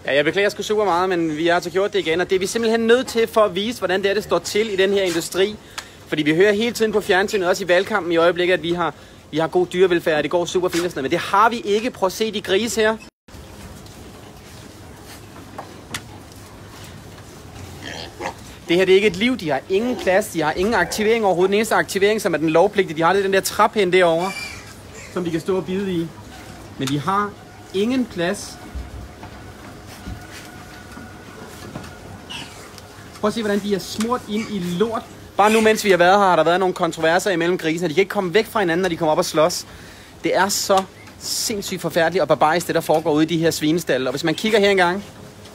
Ja, jeg beklager sgu super meget, men vi har altså gjort det igen, og det er vi simpelthen nødt til for at vise, hvordan det står til i den her industri. Fordi vi hører hele tiden på fjernsynet, også i valgkampen i øjeblikket, at vi har god dyrevelfærd, og det går super fint og sådan noget. Men det har vi ikke. Prøv at se de grise her. Det her det er ikke et liv, de har ingen plads, de har ingen aktivering overhovedet. Den eneste aktivering, som er den lovpligtige, de har det den der traphænde derovre, som de kan stå og bide i. Men de har ingen plads. Prøv at se, hvordan de er smurt ind i lort. Bare nu, mens vi har været her, har der været nogle kontroverser imellem grisene. De kan ikke komme væk fra hinanden, når de kommer op og slås. Det er så sindssygt forfærdeligt og barbarisk, det der foregår ude i de her svinestalle. Og hvis man kigger her engang,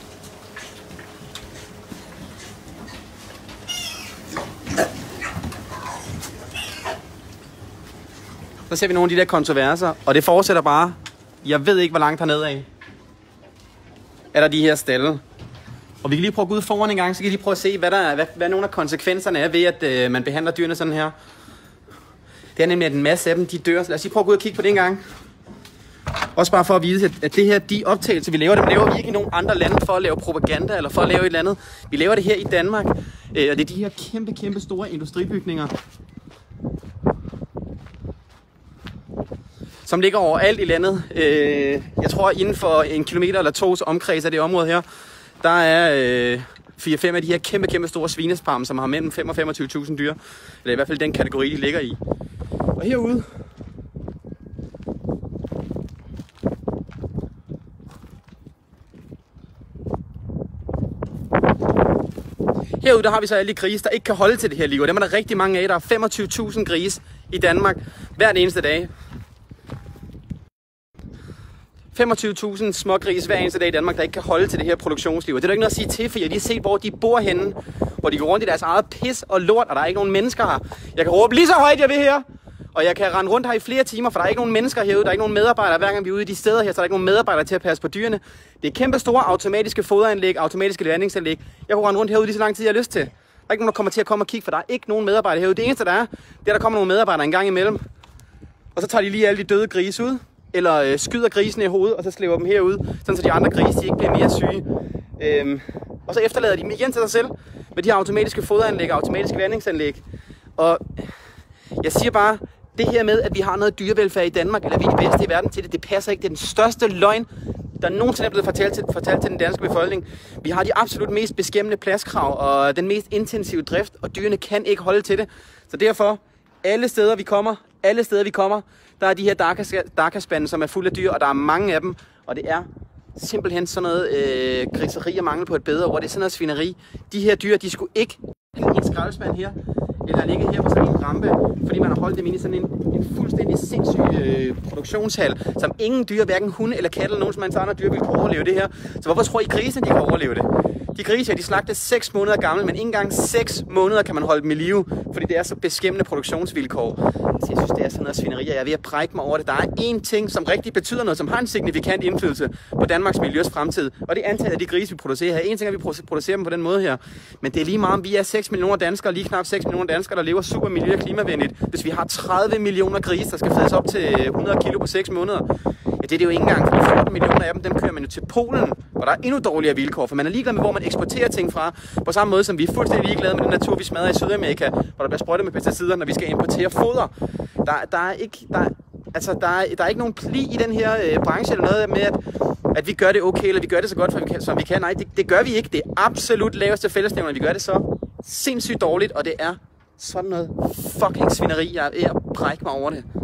så ser vi nogle af de der kontroverser, og det fortsætter bare. Jeg ved ikke, hvor langt hernede af er der de her stalle. Og vi kan lige prøve at gå ud foran en gang, så kan vi lige prøve at se, hvad nogle af konsekvenserne er ved, at man behandler dyrene sådan her. Det er nemlig, at en masse af dem, de dør. Så lad os lige prøve at gå ud og kigge på det en gang. Også bare for at vide, at det her, de optagelser, vi laver, dem laver vi ikke i nogen andre lande for at lave propaganda, eller for at lave et eller andet. Vi laver det her i Danmark, og det er de her kæmpe store industribygninger, som ligger overalt i landet. Jeg tror, inden for 1 kilometer eller 2 omkreds af det område her, der er 4-5 af de her kæmpe store svinesfarme, som har mellem 5 og 25.000 dyr. Eller i hvert fald den kategori, de ligger i. Og herude, der har vi så alle de grise, der ikke kan holde til det her liv. Og dem er der rigtig mange af. Der er 25.000 grise i Danmark hver eneste dag. 25.000 smågrise hver eneste dag i Danmark, der ikke kan holde til det her produktionsliv. Og det er der ikke noget at sige til, for jeg har lige set, hvor de bor henne. Hvor de går rundt i deres eget pis og lort, og der er ikke nogen mennesker her. Jeg kan råbe lige så højt, jeg vil her. Og jeg kan rende rundt her i flere timer, for der er ikke nogen mennesker herude. Der er ikke nogen medarbejdere. Hver gang vi er ude i de steder her, så er der ikke nogen medarbejdere til at passe på dyrene. Det er kæmpe store automatiske foderanlæg, automatiske landingsanlæg. Jeg kan rende rundt herude lige så lang tid, jeg har lyst til. Der er ikke nogen, der kommer til at komme og kigge, for der er ikke nogen medarbejdere herude. Det eneste, der er, det er, der kommer nogle medarbejdere en gang imellem. Og så tager de lige alle de døde grise ud. Eller skyder grisene i hovedet, og så slæber dem herud, sådan så de andre grise de ikke bliver mere syge. Og så efterlader de dem igen til sig selv med de her automatiske foderanlæg og automatiske landingsanlæg. Og jeg siger bare, det her med, at vi har noget dyrevelfærd i Danmark, eller vi er de bedste i verden til det, det passer ikke. Det er den største løgn, der nogensinde er blevet fortalt til den danske befolkning. Vi har de absolut mest beskæmmende pladskrav og den mest intensive drift, og dyrene kan ikke holde til det. Så derfor, alle steder vi kommer, der er de her Dakar-spande, som er fulde af dyr, og der er mange af dem, og det er simpelthen sådan noget griseri og mangel på et bedre ord. Det er sådan noget svineri. De her dyr, de skulle ikke i en skraldespand her, eller ligge her på sådan en rampe, fordi man har holdt dem inde i sådan en fuldstændig sindssyg produktionshal, som ingen dyr, hverken hunde eller katte eller nogen som andre dyr vil kunne overleve det her. Så hvorfor tror I grisene, de kan overleve det? De grise her, de slagtes 6 måneder gamle, men ikke engang 6 måneder kan man holde dem i live, fordi det er så beskæmmende produktionsvilkår. Så jeg synes, det er sådan noget svineri, og jeg er ved at brække mig over det. Der er én ting, som rigtig betyder noget, som har en signifikant indflydelse på Danmarks miljøs fremtid, og det er antallet af de grise, vi producerer her. En ting er, at vi producerer dem på den måde her, men det er lige meget, om vi er 6 millioner danskere, lige knap 6 millioner danskere, der lever super miljø- og klimavenligt. Hvis vi har 30 millioner grise, der skal fødes op til 100 kilo på 6 måneder, ja, det er det jo ikke engang, fordi 14 millioner af dem kører man jo til Polen, hvor der er endnu dårligere vilkår, for man er ligeglad med, hvor man eksporterer ting fra, på samme måde som vi er fuldstændig ligeglade med den natur, vi smadrer i Sydamerika, hvor der bliver sprøjtet med pesticider, når vi skal importere foder. Der er ikke nogen pli i den her branche eller noget med, at vi gør det okay, eller vi gør det så godt, som vi kan. Nej, det gør vi ikke. Det er absolut laveste fællesnævner, vi gør det så sindssygt dårligt, og det er sådan noget fucking svineri. Jeg er ved at brække mig over det.